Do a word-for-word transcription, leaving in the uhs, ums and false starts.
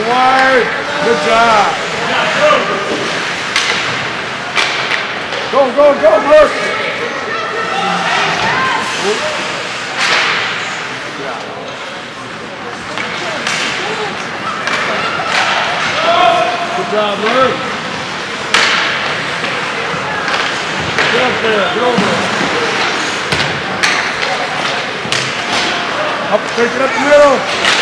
wide. Good job. Go, go, go, Mark. Good job, Mark. Get up there, get over there. Up, take it up the middle.